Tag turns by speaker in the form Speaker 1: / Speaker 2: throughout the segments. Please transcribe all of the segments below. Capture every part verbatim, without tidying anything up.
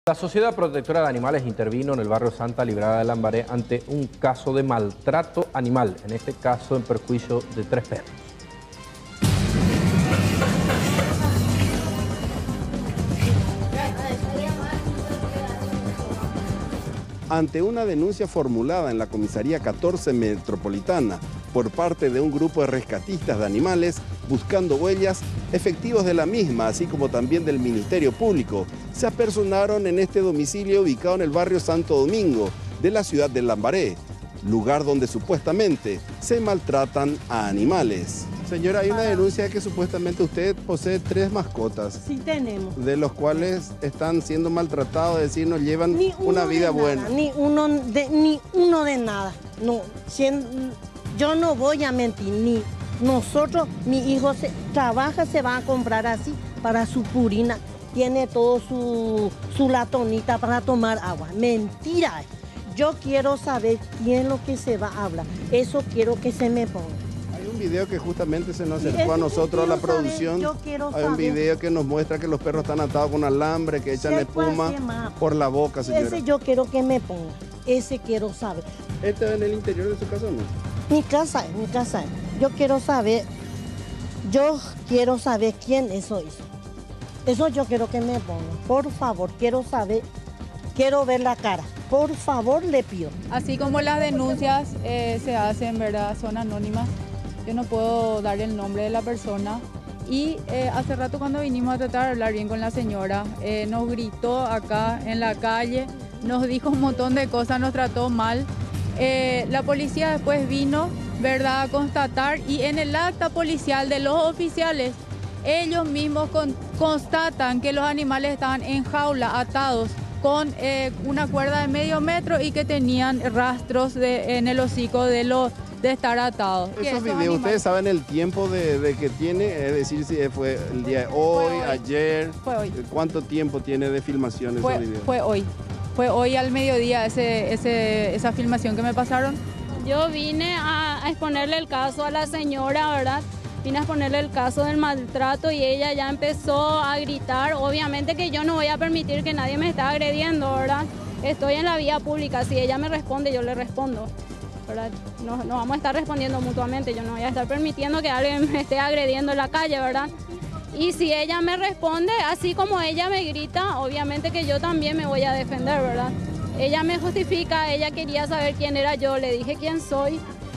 Speaker 1: La Sociedad Protectora de Animales intervino en el barrio Santa Librada de Lambaré ante un caso de maltrato animal, en este caso en perjuicio de tres perros.
Speaker 2: Ante una denuncia formulada en la Comisaría catorce Metropolitana por parte de un grupo de rescatistas de animales buscando huellas, efectivos de la misma, así como también del Ministerio Público, se apersonaron en este domicilio ubicado en el barrio Santo Domingo de la ciudad de Lambaré, lugar donde supuestamente se maltratan a animales. Señora, hay una denuncia de que supuestamente usted posee tres mascotas.
Speaker 3: Sí tenemos.
Speaker 2: De los cuales están siendo maltratados, es decir, no llevan
Speaker 3: Ni
Speaker 2: una vida
Speaker 3: de
Speaker 2: buena.
Speaker 3: Nada, ni, uno de, ni uno de nada. No, siendo, yo no voy a mentir, ni nosotros, mi hijo se, trabaja, se va a comprar así para su purina. Tiene todo su, su latonita para tomar agua. Mentira. Yo quiero saber quién es lo que se va a hablar. Eso quiero que se me ponga.
Speaker 2: Hay un video que justamente se nos
Speaker 3: Sí,
Speaker 2: acercó a
Speaker 3: ese
Speaker 2: nosotros, a la
Speaker 3: yo quiero
Speaker 2: producción.
Speaker 3: saber, yo quiero
Speaker 2: Hay un
Speaker 3: saber.
Speaker 2: video que nos muestra que los perros están atados con alambre, que echan
Speaker 3: Sé
Speaker 2: espuma
Speaker 3: cuál más.
Speaker 2: por la boca, señora.
Speaker 3: Ese yo quiero que me ponga. Ese quiero saber.
Speaker 2: ¿Este en el interior de su casa o no?
Speaker 3: Mi casa es, mi casa es. Yo quiero saber, yo quiero saber quién eso hizo. Eso yo quiero que me ponga. Por favor, quiero saber, quiero ver la cara. Por favor, le pido.
Speaker 4: Así como las denuncias eh, se hacen, ¿verdad? Son anónimas. Yo no puedo dar el nombre de la persona. Y eh, hace rato cuando vinimos a tratar de hablar bien con la señora, eh, nos gritó acá en la calle, nos dijo un montón de cosas, nos trató mal. Eh, la policía después vino, ¿verdad?, a constatar, y en el acta policial de los oficiales, ellos mismos con, constatan que los animales estaban en jaula, atados, con eh, una cuerda de medio metro y que tenían rastros de, en el hocico de, los, de estar atados.
Speaker 2: Esos videos, ¿ustedes saben el tiempo de, de que tiene? Es decir, si fue el día de hoy,
Speaker 4: Fue hoy.
Speaker 2: ayer.
Speaker 4: Fue hoy.
Speaker 2: ¿Cuánto tiempo tiene de filmación esos
Speaker 4: Fue,
Speaker 2: videos?
Speaker 4: fue hoy. Fue hoy al mediodía ese, ese, esa filmación que me pasaron.
Speaker 5: Yo vine a, a exponerle el caso a la señora, ¿verdad? Vine a exponerle el caso del maltrato y ella ya empezó a gritar. Obviamente que yo no voy a permitir que nadie me esté agrediendo, ¿verdad? Estoy en la vía pública, si ella me responde, yo le respondo, ¿verdad? No, no vamos a estar respondiendo mutuamente, yo no voy a estar permitiendo que alguien me esté agrediendo en la calle, ¿verdad? Y si ella me responde, así como ella me grita, obviamente que yo también me voy a defender, ¿verdad? Ella me justifica, ella quería saber quién era yo, le dije quién soy.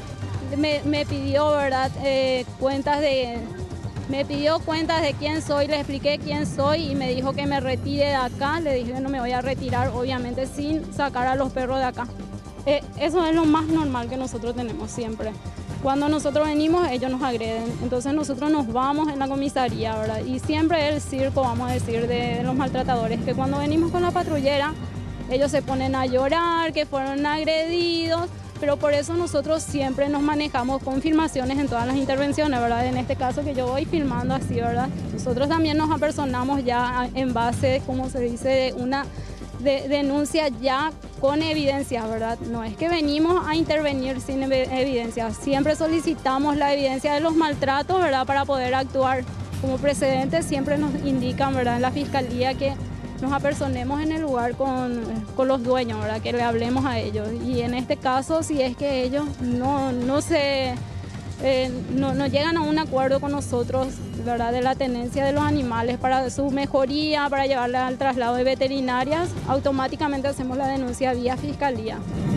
Speaker 5: Me, me pidió, ¿verdad?, eh, cuentas de... Me pidió cuentas de quién soy, le expliqué quién soy y me dijo que me retire de acá. Le dije que no me voy a retirar, obviamente, sin sacar a los perros de acá. Eh, eso es lo más normal que nosotros tenemos siempre. Cuando nosotros venimos, ellos nos agreden. Entonces nosotros nos vamos en la comisaría, ¿verdad? Y siempre el circo, vamos a decir, de, de los maltratadores, que cuando venimos con la patrullera, ellos se ponen a llorar, que fueron agredidos, pero por eso nosotros siempre nos manejamos con filmaciones en todas las intervenciones, ¿verdad? En este caso que yo voy filmando así, ¿verdad? Nosotros también nos apersonamos ya en base, como se dice, de una de, denuncia ya con evidencia, ¿verdad? No es que venimos a intervenir sin evidencia, siempre solicitamos la evidencia de los maltratos, ¿verdad?, para poder actuar. Como precedente siempre nos indican, ¿verdad?, en la fiscalía que nos apersonemos en el lugar con, con los dueños, ¿verdad?, que le hablemos a ellos. Y en este caso, si es que ellos no, no, se, eh, no, no llegan a un acuerdo con nosotros, ¿verdad?, de la tenencia de los animales para su mejoría, para llevarla al traslado de veterinarias, automáticamente hacemos la denuncia vía fiscalía.